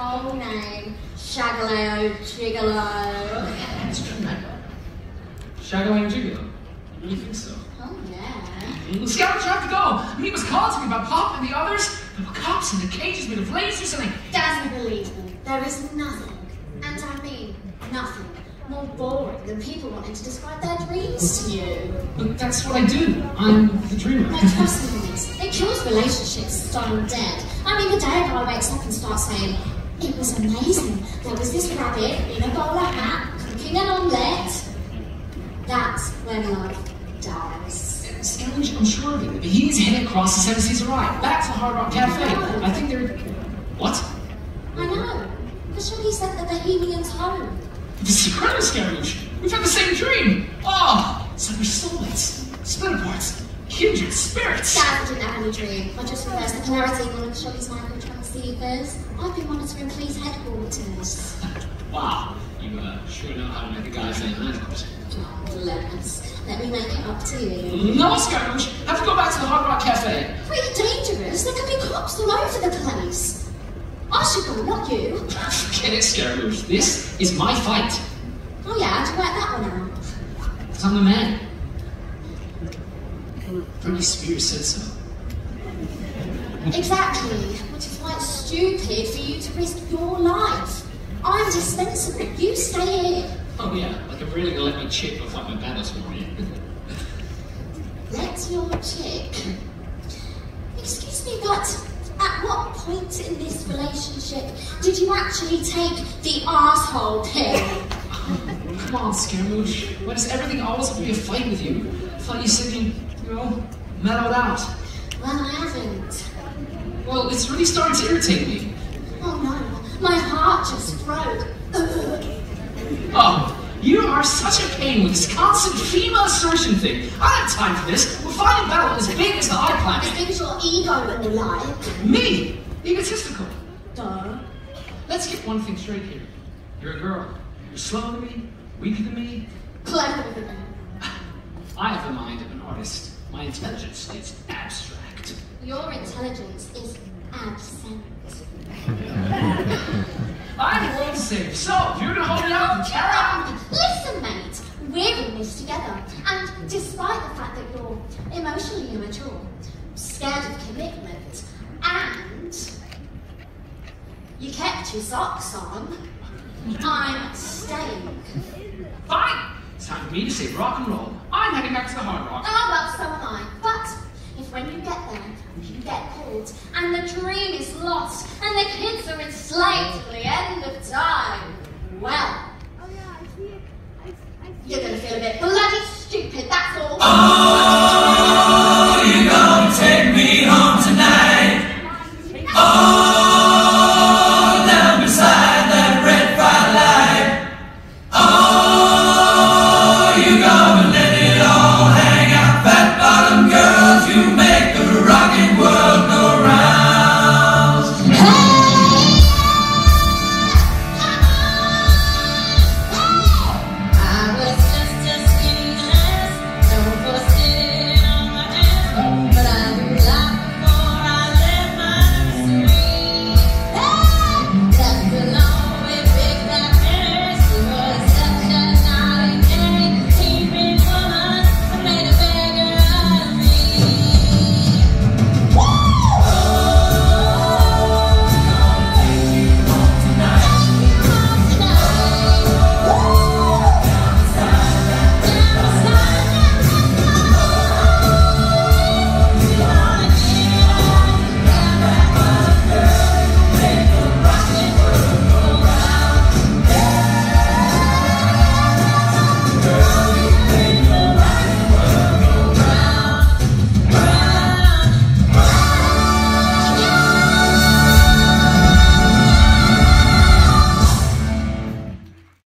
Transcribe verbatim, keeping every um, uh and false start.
whole name. Shagaleo Gigolo. It's true, man. Shagalo and Gigolo. You really think so? Oh, yeah. Mm, Scout, you have to go. Meat was calling to me about Pop and the others. There were cops in the cages made of lasers and they... Doesn't believe me. There is nothing, and I mean nothing, more boring than people wanting to describe their dreams to you. But that's what I do. I'm the dreamer. No, trust me, miss. It kills relationships stone dead. I mean, the day a guy wakes up and starts saying, it was amazing. There was this rabbit in a bowler hat cooking an omelette. That's when love dies. Scavenge, I'm sure of it. He's heading across the Seven Seas Ride, back to the Hard Rock Cafe. I think they're... What? I know. Because Shaggy sent the Bohemians home. This is incredible, Scavenge. We've had the same dream. Oh, so we're soulmates, splinter parts, kindred spirits. Dad didn't have any dream. I just reversed the polarity in one of Shaggy's micro transceivers. I've been monitoring police headquarters. Wow, you uh, sure know how to make a guy say language. Oh, lemons. Let me make it up to you. No, Scavenge. Have to go back to the Hard Rock Cafe. Pretty dangerous. There could be cops all over the place. I should go, not you. Forget it, Scavenge. This is my fight. Oh yeah, how'd you work that one out? Because I'm the man. Britney Spears said so. Exactly, which is why it's stupid for you to risk your life. I'm dispensable. You stay here. Oh yeah, like I'm really gonna let my chick go fight my battles for me. Let your chick. Excuse me, but at what point in this relationship did you actually take the asshole pill? Come on, Scaramouche. Why does everything always have to be a fight with you? I thought you said you, you know, mellowed out. Well, I haven't. Well, it's really starting to irritate me. Oh no, my heart just broke. Ugh. Oh, you are such a pain with this constant female assertion thing. I don't have time for this. We'll fight a battle as big as the High Planet. As big as your ego will like. Me? Egotistical. Duh. Let's get one thing straight here. You're a girl. You're slower than me, weaker than me. Clever than me. I have the mind of an artist. My intelligence is abstract. Your intelligence is absent. I'm the world safe, so if you're gonna hold me out, then carry on. Listen, mate, we're in this together. And despite the fact that you're emotionally immature, scared of commitment, and you kept your socks on, I'm staying. Fine. It's time for me to say rock and roll. I'm heading back to the Hard Rock. Oh, well, so am I. But if when you get there, you get called, and the dream is lost, and the kids are enslaved till the end of time, well,